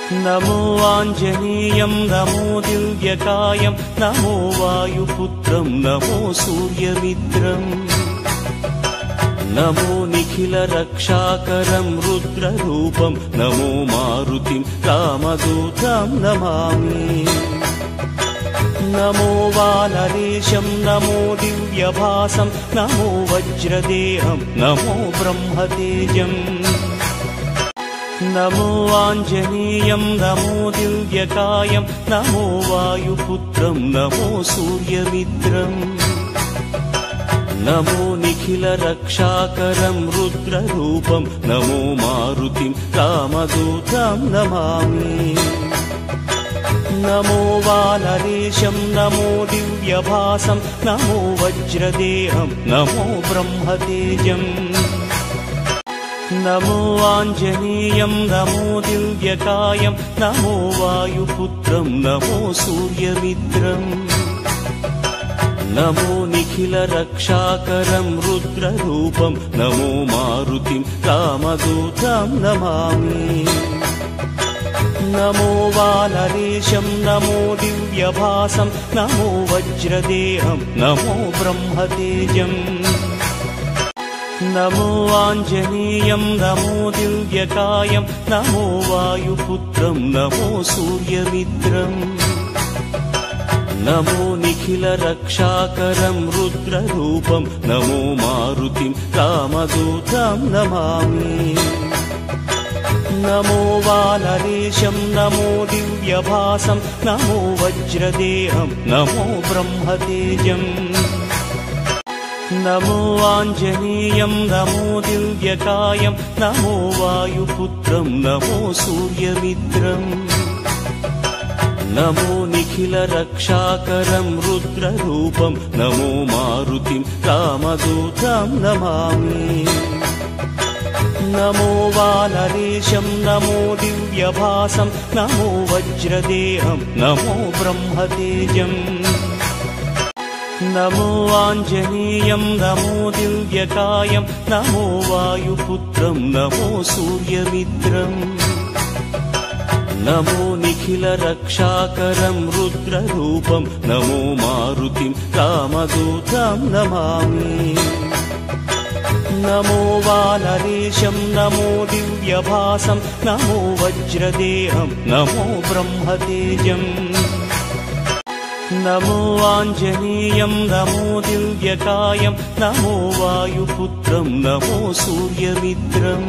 नमो आञ्जनेयं नमो दिव्यकायं नमो वायुपुत्रं नमो सूर्यमित्रम् नमो निखिलरक्षाकरं रुद्ररूपं नमो मारुतिं रामदूतं Namami नमो वानरेशं नमो दिव्यभासं नमो वज्रदेहं नमो ब्रह्मतेजम् नमो आञ्जनेयं नमो दिव्यकायं नमो वायुपुत्रं नमो सूर्यमित्रम् नमो निखिलरक्षाकरं रुद्ररूपं नमो मारुतिं रामदूतं Namami नमो वानरेशं नमो दिव्यभासं नमो वज्रदेहं नमो ब्रह्मतेजम् नमो आञ्जनेयं नमो दिव्यकायं नमो वायुपुत्रं नमो सूर्यमित्रम् नमो निखिलरक्षाकरं रुद्ररूपं नमो मारुतिं रामदूतं Namami नमो वानरेशं नमो दिव्यभासं नमो वज्रदेहं नमो ब्रह्मतेजम् नमो आञ्जनेयं नमो दिव्यकायं नमो वायुपुत्रं नमो सूर्यमित्रम् नमो निखिलरक्षाकरं रुद्ररूपं नमो मारुतिं रामदूतं Namami नमो वानरेशं नमो दिव्यभासं नमो वज्रदेहं नमो ब्रह्मतेजम् नमो आञ्जनेयं नमो दिव्यकायं नमो वायुपुत्रं नमो सूर्यमित्रम् नमो निखिलरक्षाकरं रुद्ररूपं नमो मारुतिं रामदूतं Namami नमो वानरेशं नमो दिव्यभासं नमो वज्रदेहं नमो ब्रह्मतेजम् नमो आञ्जनेयं नमो दिव्यकायं नमो वायुपुत्रं नमो सूर्यमित्रम् नमो निखिलरक्षाकरं रुद्ररूपं नमो मारुतिं रामदूतं Namami नमो वानरेशं नमो दिव्यभासं नमो वज्रदेहं नमो ब्रह्मतेजम् नमो आञ्जनेयं नमो दिव्यकायं नमो वायुपुत्रं नमो सूर्यमित्रम्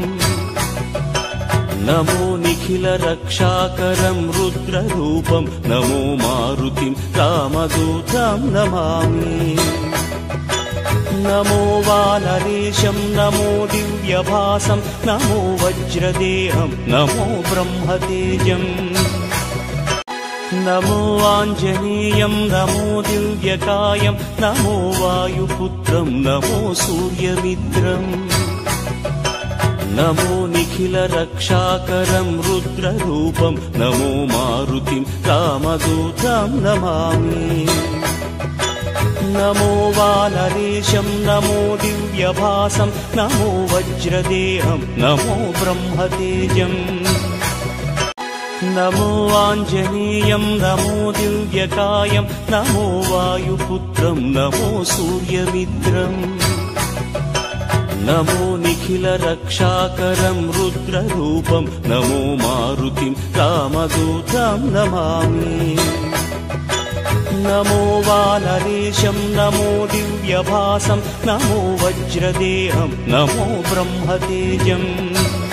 नमो निखिलरक्षाकरं रुद्ररूपं नमो मारुतिं रामदूतं Namami नमो वानरेशं नमो दिव्यभासं नमो वज्रदेहं नमो ब्रह्मतेजम् नमो आञ्जनेयं नमो दिव्यकायं नमो वायुपुत्रं नमो सूर्यमित्रम् नमो निखिलरक्षाकरं रुद्ररूपं नमो मारुतिं रामदूतं Namami नमो वानरेशं नमो दिव्यभासं नमो वज्रदेहं नमो ब्रह्मतेजम् नमो आञ्जनेयं नमो दिव्यकायं नमो वायुपुत्रं नमो सूर्यमित्रम् नमो निखिलरक्षाकरं रुद्ररूपं नमो मारुतिं रामदूतं Namami नमो वानरेशं नमो दिव्यभासं नमो वज्रदेहं नमो ब्रह्मतेजम्